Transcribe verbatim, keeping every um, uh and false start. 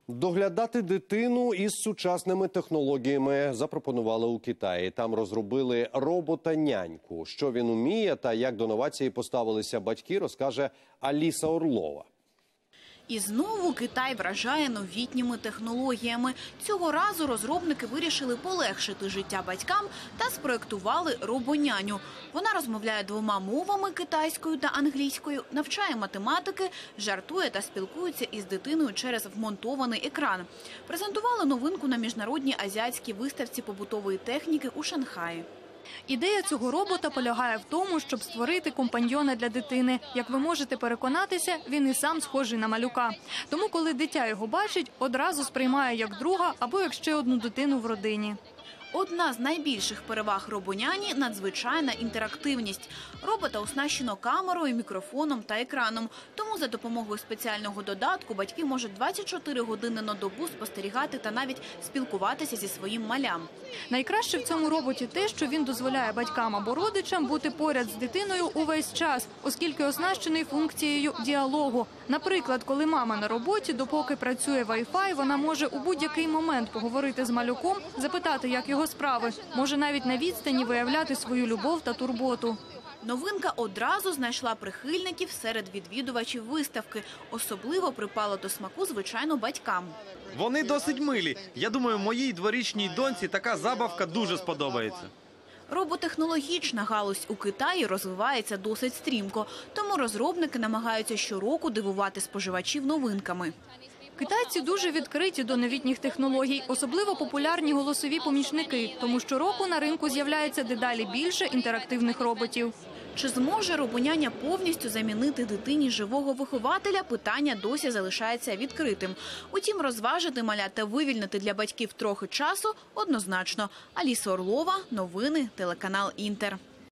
Доглядати дитину із сучасними технологіями запропонували у Китаї. Там розробили робота-няньку. Що він уміє та як до новації поставилися батьки, розкаже Аліса Орлова. І знову Китай вражає новітніми технологіями. Цього разу розробники вирішили полегшити життя батькам та спроектували робоняню. Вона розмовляє двома мовами – китайською та англійською, навчає математики, жартує та спілкується із дитиною через вмонтований екран. Презентували новинку на міжнародній азіатській виставці побутової техніки у Шанхаї. Ідея цього робота полягає в тому, щоб створити компаньйона для дитини. Як ви можете переконатися, він і сам схожий на малюка. Тому, коли дитя його бачить, одразу сприймає як друга або як ще одну дитину в родині. Одна з найбільших переваг робоняні – надзвичайна інтерактивність. Робота оснащено камерою, мікрофоном та екраном. Тому за допомогою спеціального додатку батьки можуть двадцять чотири години на добу спостерігати та навіть спілкуватися зі своїм малям. Найкраще в цьому роботі те, що він дозволяє батькам або родичам бути поряд з дитиною увесь час, оскільки оснащений функцією діалогу. Наприклад, коли мама на роботі, допоки працює Wi-Fi, вона може у будь-який момент поговорити з малюком, запитати, як його справи, може навіть на відстані виявляти свою любов та турботу. Новинка одразу знайшла прихильників серед відвідувачів виставки. Особливо припало до смаку, звичайно, батькам. Вони досить милі. Я думаю, моїй дворічній доньці така забавка дуже сподобається. Роботехнологічна галузь у Китаї розвивається досить стрімко, тому розробники намагаються щороку дивувати споживачів новинками. Китайці дуже відкриті до новітніх технологій, особливо популярні голосові помічники, тому щороку на ринку з'являється дедалі більше інтерактивних роботів. Чи зможе робоняня повністю замінити дитині живого вихователя, питання досі залишається відкритим. Утім, розважити маля та вивільнити для батьків трохи часу однозначно. Аліса Орлова, новини, телеканал «Інтер».